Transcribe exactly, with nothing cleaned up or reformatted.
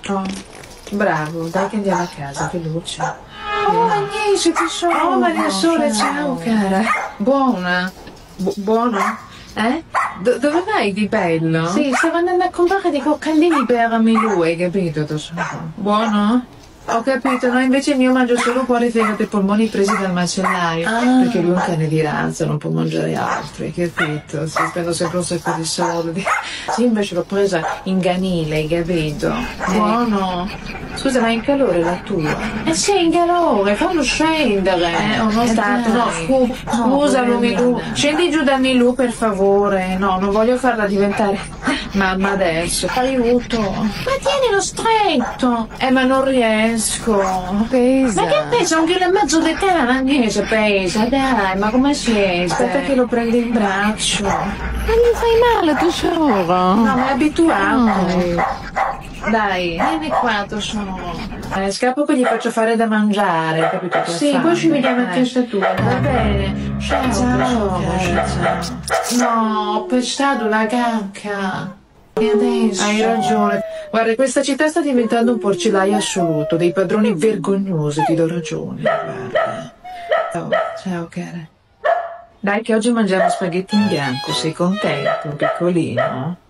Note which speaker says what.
Speaker 1: Oh, bravo, dai che andiamo a casa, veloce.
Speaker 2: Oh, Agnese, tesoro.
Speaker 1: Oh, Maria Sole, ciao, cara. Buona? Bu- buono? Eh? Do- dove vai di bello?
Speaker 2: Sì, stavo andando a comprare dei coccalini per
Speaker 1: Milù, hai capito, tesoro? Buono? Ho capito, no, invece io mangio solo cuore, fegato e polmoni presi dal macellaio.
Speaker 2: Ah.
Speaker 1: Perché lui è un cane di razza, non può mangiare altro, hai capito? Si spendo sempre un sacco di soldi. Sì, invece l'ho presa in ganile, hai capito? Buono. Scusa, ma è in calore la tua?
Speaker 2: Eh sì, in calore, fallo scendere.
Speaker 1: Eh, ho notato, no, scu- scusa Milù, scendi giù da Milù per favore, no, non voglio farla diventare mamma adesso, aiuto.
Speaker 2: Ma tienilo stretto.
Speaker 1: Eh, ma non riesco, pesa.
Speaker 2: Ma che pesa? Un chilo e mezzo di tela, Agnese, pesa, dai, ma come siete?
Speaker 1: Aspetta che lo prendo in braccio.
Speaker 2: Ma gli fai male, tesoro?
Speaker 1: No, ma è abituato. Dai,
Speaker 2: Vieni qua, tesoro.
Speaker 1: eh, scappo che gli faccio fare da mangiare, capito? che
Speaker 2: Sì,
Speaker 1: fa?
Speaker 2: poi ci vediamo a
Speaker 1: Eh.
Speaker 2: casa tua.
Speaker 1: Va bene.
Speaker 2: Ciao,
Speaker 1: Ciao,
Speaker 2: cara.
Speaker 1: ciao.
Speaker 2: No, ho pestato una cacca. E adesso?
Speaker 1: Hai ragione. Guarda, questa città sta diventando un porcilaio assoluto, dei padroni vergognosi, ti do ragione. Guarda. Ciao, ciao cara. Dai che oggi mangiamo spaghetti in bianco, sei contento, piccolino?